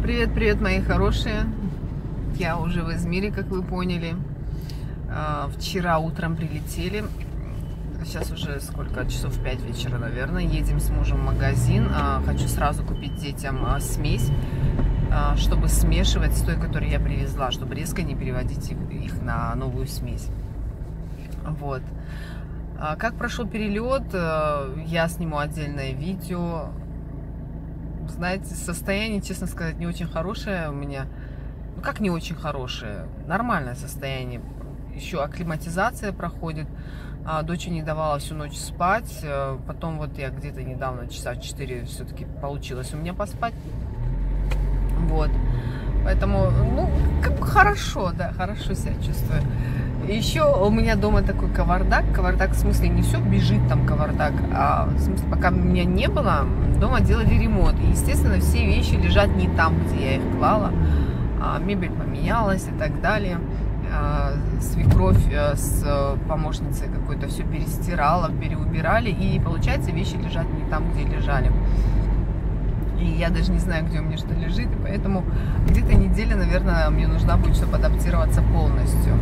Привет, привет, мои хорошие. Я уже в Измире, как вы поняли. Вчера утром прилетели. Сейчас уже сколько? Часов 5 вечера, наверное. Едем с мужем в магазин. Хочу сразу купить детям смесь, чтобы смешивать с той, которую я привезла, чтобы резко не переводить их на новую смесь. Вот. Как прошел перелет, я сниму отдельное видео. Знаете, состояние, честно сказать, не очень хорошее у меня. Ну, как не очень хорошее? Нормальное состояние. Еще акклиматизация проходит. Дочь не давала всю ночь спать. Потом вот я где-то недавно, часа 4, все-таки получилось у меня поспать. Вот. Поэтому, ну, как бы хорошо, да, хорошо себя чувствую. Еще у меня дома такой кавардак. Кавардак в смысле не все бежит там кавардак, а в смысле пока меня не было, дома делали ремонт. И, естественно, все вещи лежат не там, где я их клала. Мебель поменялась и так далее. Свекровь с помощницей какой-то все перестирала, переубирали. И, получается, вещи лежат не там, где лежали. И я даже не знаю, где у меня что лежит. И поэтому где-то неделя, наверное, мне нужна будет, чтобы адаптироваться полностью.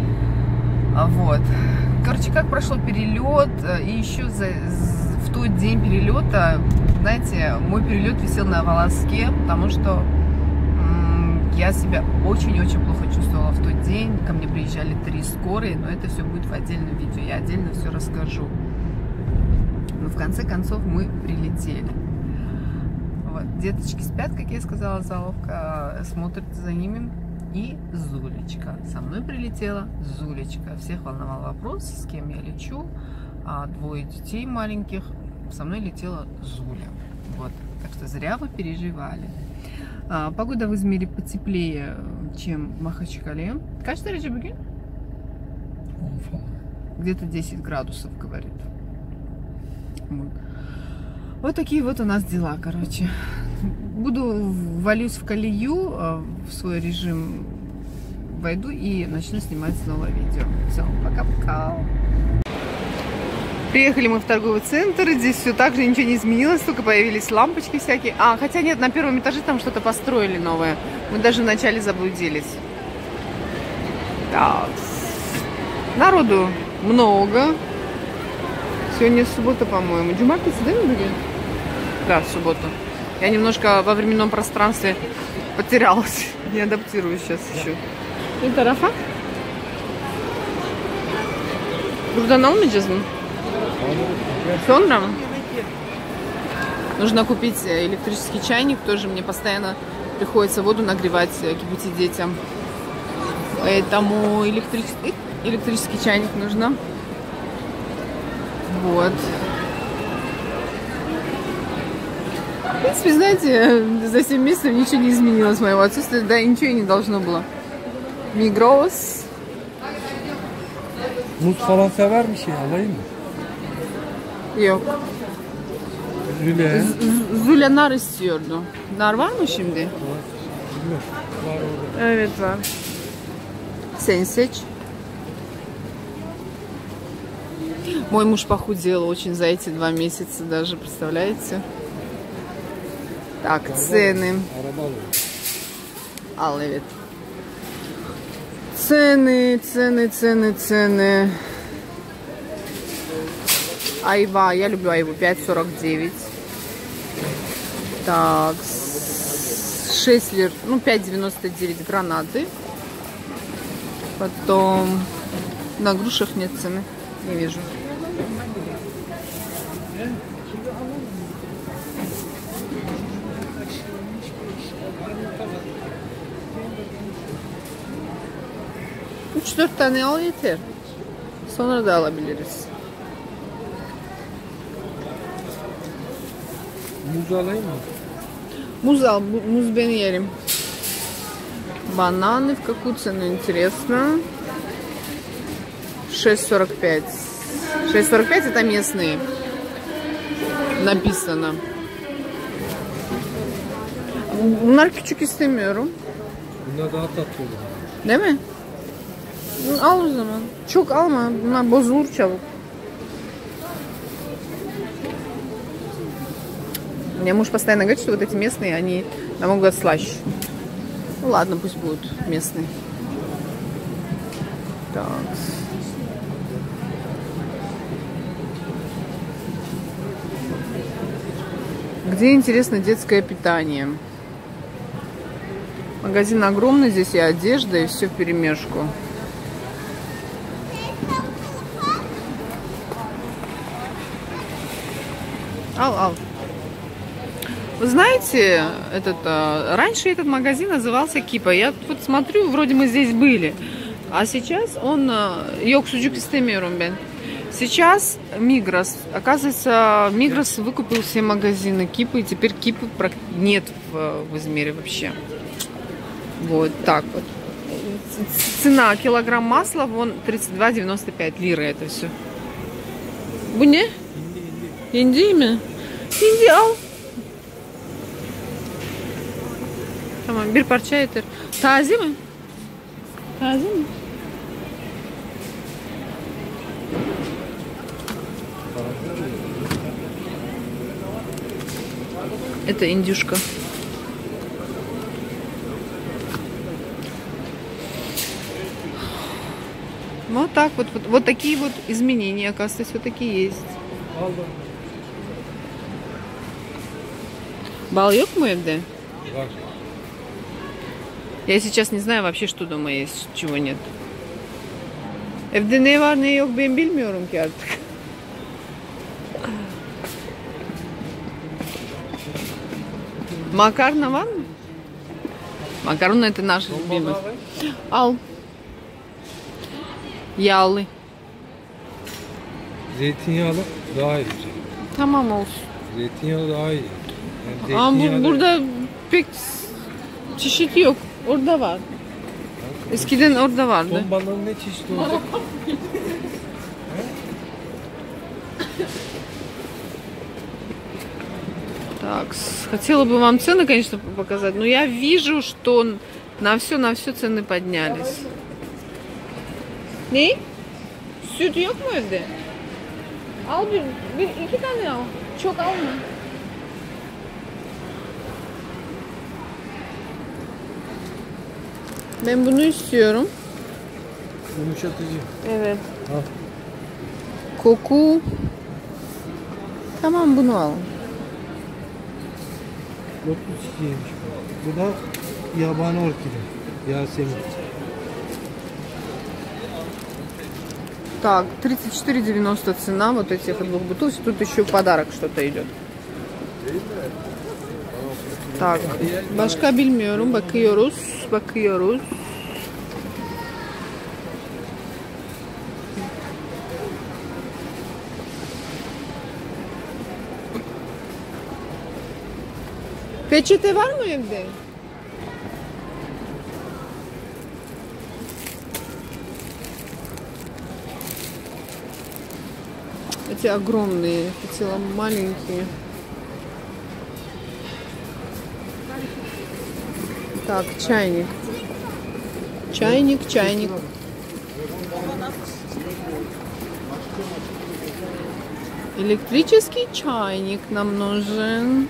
Вот. Короче, как прошел перелет. И еще в тот день перелета, знаете, мой перелет висел на волоске, потому что я себя очень-очень плохо чувствовала в тот день. Ко мне приезжали 3 скорые, но это все будет в отдельном видео. Я отдельно все расскажу. Но в конце концов мы прилетели. Вот. Деточки спят, как я сказала, заловка смотрит за ними. И Зулечка. Со мной прилетела Зулечка. Всех волновал вопрос, с кем я лечу. 2 детей маленьких. Со мной летела Зуля. Вот. Так что зря вы переживали. Погода в Измире потеплее, чем в Махачкале. Kaç derece bugün? Где-то 10 градусов, говорит. Вот такие вот у нас дела, короче. Валюсь в колею, в свой режим войду и начну снимать снова видео. Все, пока-пока. Приехали мы в торговый центр, здесь все так же, ничего не изменилось, только появились лампочки всякие. Хотя нет, на первом этаже там что-то построили новое. Мы даже вначале заблудились. Так. Народу много. Сегодня суббота, по-моему. Cumartesi, да, были? Да, суббота. Я немножко во временном пространстве потерялась. Не адаптируюсь сейчас еще. Bir tarafa. Buradan almayacağız mı? Sonra mı? Нужно купить электрический чайник. Тоже мне постоянно приходится воду нагревать, кипятить детям. Поэтому электрический чайник нужно. Вот. В принципе, знаете, за 7 месяцев ничего не изменилось моего отсутствия. Да, ничего и не должно было. Migros. Muz falan sever bir şey alayım mı? Yok. Züle. Züle nar istiyordu. Nar var mı şimdi? Var orada. Evet var. Sen seç. Мой муж похудел очень за эти 2 месяца даже, представляете? Так, цены. Al, evet. Цены. Айва, я люблю айву, 5,49. Так, 6 лир, ну 5,99 гранаты. Потом на грушах нет цены, не вижу. Üç 4 tane al yeter. Sonra da alabiliriz. Muz alayım mı? Muz al, muz ben yerim. Бананы, в какую цену, интересно? 6,45. 6,45 это местные. Написано. Bunlar küçük istemiyorum. Bunlar daha tatlı olur. Değil mi? Al o zaman. Çok alma. Bunlar bozulur çabuk. Мне муж постоянно говорит, что вот эти местные, они намного слаще. Ну ладно, пусть будут местные. Так. Где, интересно, детское питание? Магазин огромный, здесь и одежда, и все вперемешку. Ал. Вы знаете, раньше этот магазин назывался Кипа. Я вот смотрю, вроде мы здесь были. А сейчас он... Yok sucuk istemiyorum ben. Сейчас Мигрос. Оказывается, Мигрос выкупил все магазины Кипы. И теперь Кипы нет в Измире вообще. Вот так вот. Цена килограмм масла вон 32,95 лиры это все. Bu ne? Hindi mi? Hindi al. Tamam, bir parça yeter. Taze mi? Taze mi? Это индюшка. Вот так вот такие вот изменения, оказывается, вот такие есть. Бал yok mu evde? Я сейчас не знаю вообще, что дома есть, чего нет. Evde ne var ne yok ben bilmiyorum ki artık. Makarna var mı? Makarna это наш любимый. Al. Yağlı. Zeytinyağlı daha iyi. Tamam olsun. Zeytinyağı daha iyi. Yani Ama burada pek çeşit yok. Orada var. Eskiden orada vardı. Ton balığın ne çeşidi olacak? Так, хотела бы вам цены, конечно, показать, но я вижу, что на все цены поднялись. Ne? Süt yok mu evde? Al iki tane al. Çok alma. Ben bunu istiyorum. Yumuşatıcı. Evet. Al. Koku. Tamam, bunu al. Lotus çiçeğiymiş. Bu da yabani orkide. Yasemin. Так, 34,90 цена вот этих двух бутылок. Тут еще в подарок что-то идет. Так, başka bilmiyorum. Bakıyoruz. Peçete var mı evde? Эти огромные, эти маленькие. Так, чайник. Чайник. Электрический чайник нам нужен.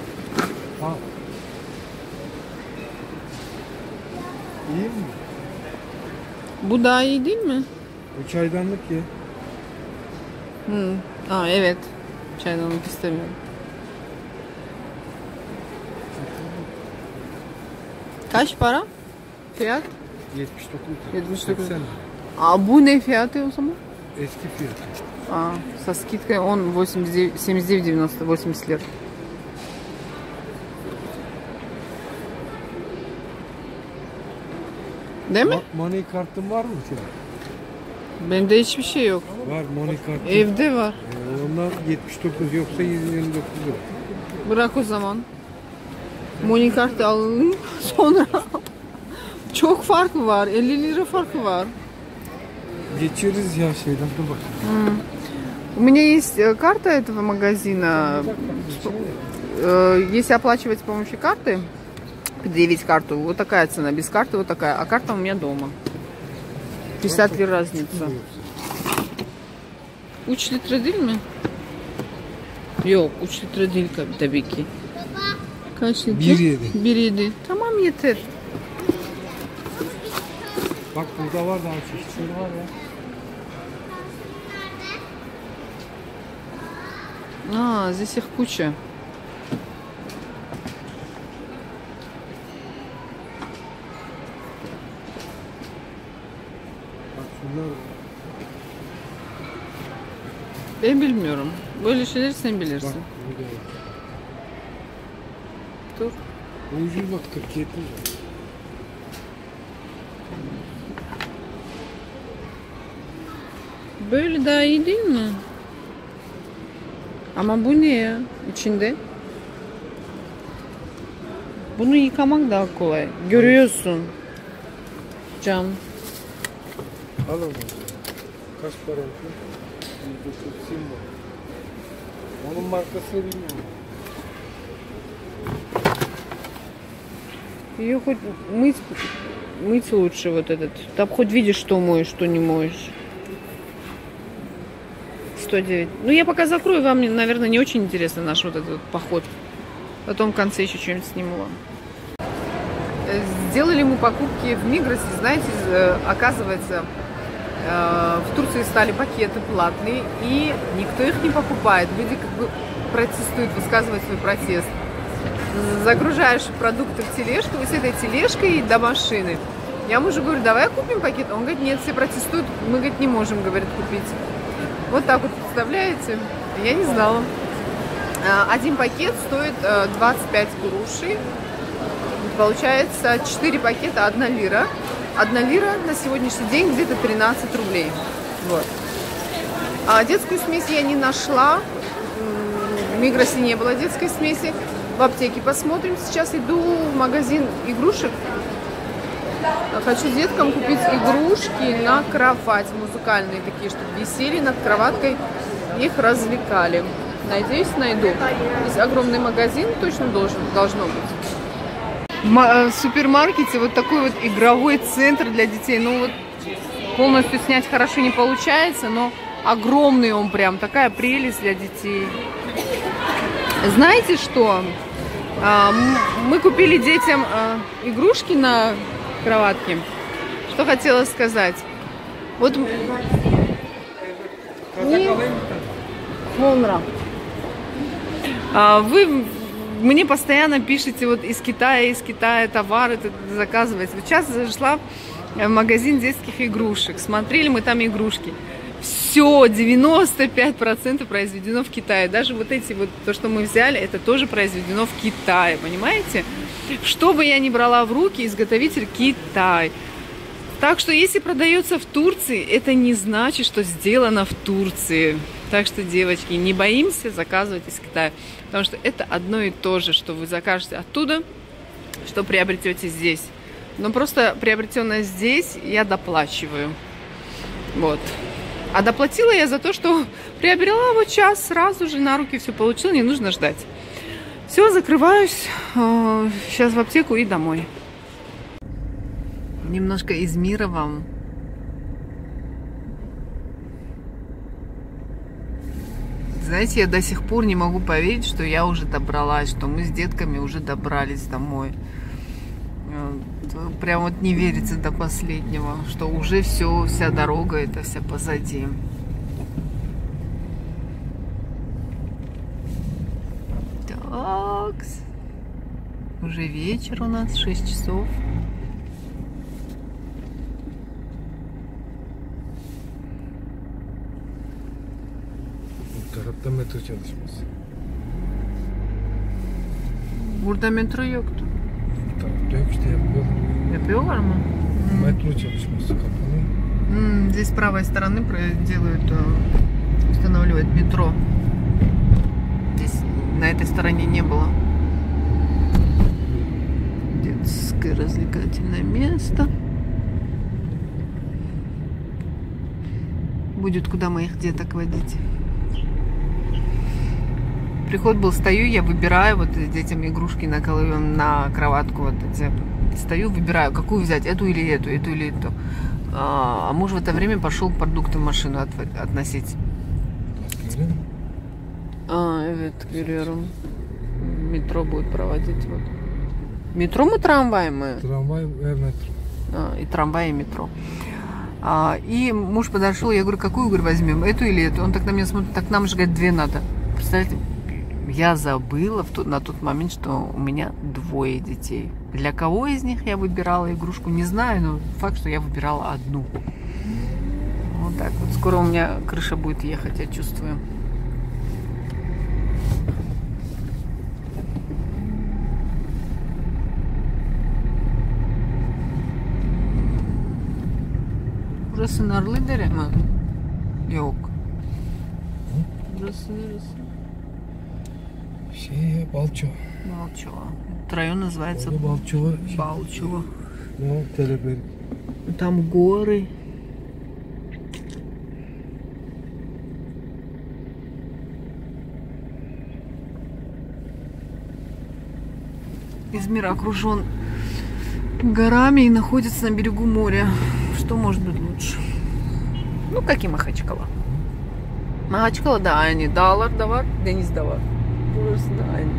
İyi mi? Bu daha iyi değil mi? Bu çaydanlık ya. Evet. Çaydanlık istemiyorum. Kaç para? Fiyat? 79. 80. Bu ne fiyatı o zaman? Eski fiyatı. Со скидкой он 79,90, 80 лир. Değil mi? Money kartın var mı senin? Bende hiçbir şey yok. Var money kartın. Evde var. Onlar 79 yoksa 129 lira. Bırak o zaman. Money kartı alalım sonra. Çok farkı var. 50 lira farkı var. Geçeriz ya şeyden, dur bakayım. У меня есть карта этого магазина. Если оплачивать с помощью карты, предъявить карту, вот такая цена. Без карты вот такая. А карта у меня дома. 50 лир разница. 3 litre değil mi? Yok, 3 litre değil tabii ki. Kaç litre? 1.7. 1.7. Tamam yeter. Bak burada var daha çeşitleri var ya. Здесь их куча. Bak şunlar. Ben bilmiyorum. Böyle şeyleri sen bilirsin. Bak burada var. Dur. Bu ucuz bak 47 lira. Böyle daha iyi değil mi? Ama bu ne ya? İçinde. Bunu yıkamak daha kolay. Görüyorsun. Cam. Al onu. Kaç para yapıyor? 190 var. Onun markasını bilmiyorum. Ее хоть мыть лучше вот этот. Там хоть видишь, что моешь, что не моешь. 109. Ну, я пока закрою. Вам, наверное, не очень интересно наш вот этот вот поход. Потом в конце еще что-нибудь сниму вам. Сделали мы покупки в Мигросе. Знаете, оказывается, в Турции стали пакеты платные, и никто их не покупает. Люди как бы протестуют, высказывают свой протест. Загружаешь продукты в тележку, и с этой тележкой до машины. Я мужу говорю, давай купим пакет. Он говорит, нет, все протестуют, мы, говорит, не можем, говорит, купить. Вот так вот, представляете? Я не знала. Один пакет стоит 25 грушей. Получается 4 пакета, 1 лира. 1 лира на сегодняшний день где-то 13 рублей. Вот. А детскую смесь я не нашла. В Мигросе не было детской смеси. В аптеке посмотрим. Сейчас иду в магазин игрушек. Хочу деткам купить игрушки на кровать. Музыкальные такие, чтобы висели над кроваткой. Их развлекали. Надеюсь, найду. Здесь огромный магазин точно должно быть. В супермаркете вот такой вот игровой центр для детей. Ну вот полностью снять хорошо не получается, но огромный он прям. Такая прелесть для детей. Знаете что? Мы купили детям игрушки на кроватке. Что хотела сказать? Вот вы мне постоянно пишете вот из Китая товары заказывать. Вот сейчас зашла в магазин детских игрушек. Смотрели мы там игрушки. Все, 95% произведено в Китае. Даже вот эти вот, то, что мы взяли, это тоже произведено в Китае, понимаете? Что бы я ни брала в руки, изготовитель Китай. Так что, если продается в Турции, это не значит, что сделано в Турции. Так что, девочки, не боимся заказывать из Китая. Потому что это одно и то же, что вы закажете оттуда, что приобретете здесь. Но просто приобретенное здесь я доплачиваю. Вот. А доплатила я за то, что приобрела вот час, сразу же на руки все получила, не нужно ждать. Все, закрываюсь. Сейчас в аптеку и домой. Немножко из мира вам. Знаете, я до сих пор не могу поверить, что я уже добралась, что мы с детками уже добрались домой. Прям вот не верится до последнего, что уже все, вся дорога, это вся позади. Так, уже вечер у нас, 6 часов. Tarafta metro çalışması. Burada metro yoktu. Tarafta yok işte yapıyorlar. Yapıyorlar мı? Metro çalışması kapalı. Здесь с правой стороны делают, устанавливают метро. Здесь на этой стороне не было. Детское развлекательное место. Будет куда моих деток водить. Приход был, стою, я выбираю вот детям игрушки на кроватку вот эти. Стою, выбираю, какую взять, эту или эту, эту или эту. А муж в это время пошел продукты в машину относить. Evet, görüyorum. метро будет проводить. Вот. Метро мы трамваем мы? Трамвай, метро. И трамвай, и метро. И муж подошел, я говорю, какую, говорю, возьмем, эту или эту? Он так на меня смотрит, так нам же, говорит, две надо. Представляете, я забыла на тот момент, что у меня 2 детей. Для кого из них я выбирала игрушку, не знаю, но факт, что я выбирала одну. Вот так вот. Скоро у меня крыша будет ехать, я чувствую. Burası Narlıdere mi? Yok. Burası neresi? Балчо. Балчова. Район называется Балчова. Балчова. Ну, Телеберг. Там горы. Измир окружен горами и находится на берегу моря. Что может быть лучше? Ну, как и Махачкала. Махачкала, да, они Далар, Давар, Дениз Давар. Просто, да, они.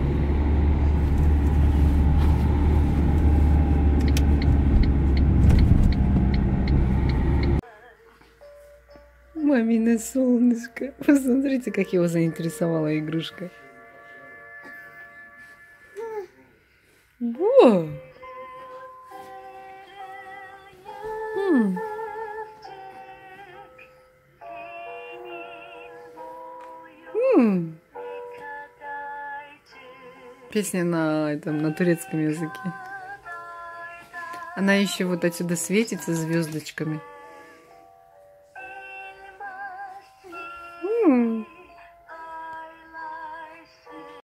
Мамина солнышко. Посмотрите, как его заинтересовала игрушка. Во! Песня на турецком языке. Она еще вот отсюда светится звездочками.